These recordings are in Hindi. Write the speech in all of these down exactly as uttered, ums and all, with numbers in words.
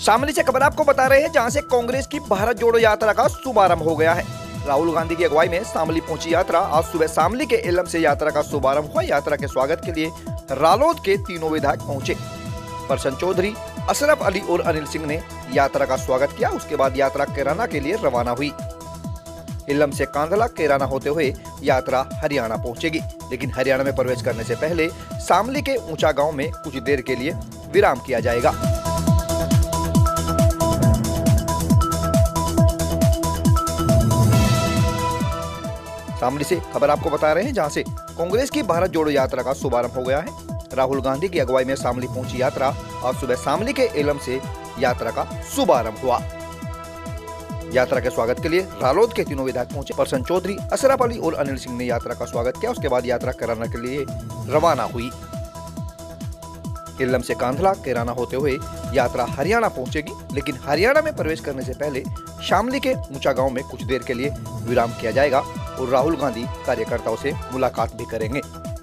शामली से खबर आपको बता रहे हैं, जहां से कांग्रेस की भारत जोड़ो यात्रा का शुभारंभ हो गया है। राहुल गांधी की अगुवाई में शामली पहुंची यात्रा आज सुबह शामली के एलम से यात्रा का शुभारंभ हुआ। यात्रा के स्वागत के लिए रालोद के तीनों विधायक पहुंचे। प्रसन्न चौधरी, अशरफ अली और अनिल सिंह ने यात्रा का स्वागत किया। उसके बाद यात्रा कैराना के लिए रवाना हुई। इलम से कांधला कैराना होते हुए यात्रा हरियाणा पहुंचेगी, लेकिन हरियाणा में प्रवेश करने से पहले शामली के ऊंचा गांव में कुछ देर के लिए विराम किया जाएगा। शामली से खबर आपको बता रहे हैं, जहां से कांग्रेस की भारत जोड़ो यात्रा का शुभारंभ हो गया है। राहुल गांधी की अगुवाई में शामली पहुंची यात्रा आज सुबह शामली के एलम से यात्रा का शुभारंभ हुआ। यात्रा के स्वागत के लिए रालोद के तीनों विधायक पहुंचे। प्रसन्न चौधरी, अशरफ अली और अनिल सिंह ने यात्रा का स्वागत किया। उसके बाद यात्रा कैराना के लिए रवाना हुई। एलम से कांधला कैराना होते हुए यात्रा हरियाणा पहुंचेगी, लेकिन हरियाणा में प्रवेश करने से पहले शामली के ऊंचा गांव में कुछ देर के लिए विराम किया जाएगा और राहुल गांधी कार्यकर्ताओं से मुलाकात भी करेंगे।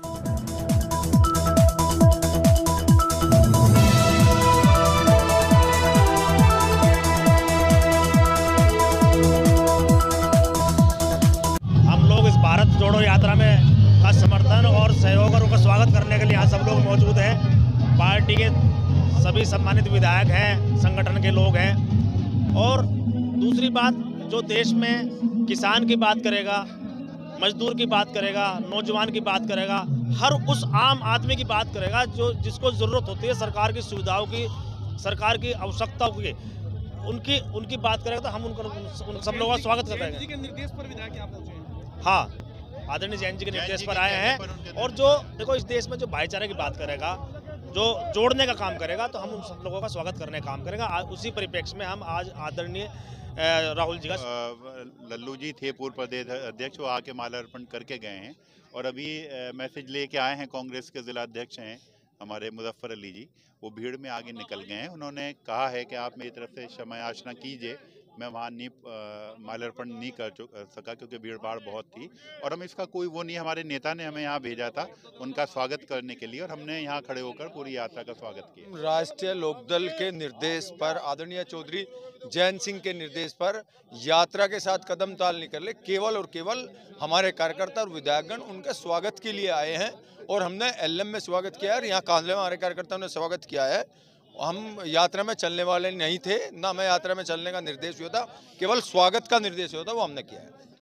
हम लोग इस भारत जोड़ो यात्रा में का समर्थन और सहयोग और उनका स्वागत करने के लिए यहाँ सब लोग मौजूद हैं। पार्टी के सभी सम्मानित विधायक हैं, संगठन के लोग हैं। और दूसरी बात, जो देश में किसान की बात करेगा, मजदूर की बात करेगा, नौजवान की बात करेगा, हर उस आम आदमी की बात करेगा जो जिसको ज़रूरत होती है सरकार की सुविधाओं की, सरकार की आवश्यकताओं की, उनकी उनकी बात करेगा तो हम उनका उन सब लोगों का स्वागत कर रहे हैं। निर्देश पर विधायक यहाँ पहुंचे हैं। हाँ, आदरणीय जैन जी के निर्देश पर आए हैं। और जो देखो, इस देश में जो भाईचारे की बात करेगा, जो जोड़ने का काम करेगा, तो हम उन सब लोगों का स्वागत करने का काम करेगा। उसी परिप्रेक्ष्य में हम आज आदरणीय राहुल जी का, लल्लू जी थे पूर्व प्रदेश अध्यक्ष, वो आके माल्यार्पण करके गए हैं। और अभी मैसेज लेके आए हैं, कांग्रेस के जिला अध्यक्ष हैं हमारे मुजफ्फर अली जी, वो भीड़ में आगे निकल गए हैं। उन्होंने कहा है कि आप मेरी तरफ से क्षमा याचना कीजिए, मैं वहाँ नहीं माल्यार्पण नहीं कर सका क्योंकि भीड़ भाड़ बहुत थी। और हम इसका कोई वो नहीं, हमारे नेता ने हमें यहाँ भेजा था उनका स्वागत करने के लिए, और हमने यहाँ खड़े होकर पूरी यात्रा का स्वागत किया। राष्ट्रीय लोकदल के निर्देश पर, आदरणीय चौधरी जैन सिंह के निर्देश पर यात्रा के साथ कदम ताल निकले, केवल और केवल हमारे कार्यकर्ता और विधायकगण उनके स्वागत के लिए आए हैं। और हमने एलएम में स्वागत किया है, यहाँ कांधले में हमारे कार्यकर्ताओं ने स्वागत किया है। हम यात्रा में चलने वाले नहीं थे, ना हमें यात्रा में चलने का निर्देश हुआ था, केवल स्वागत का निर्देश हुआ था, वो हमने किया है।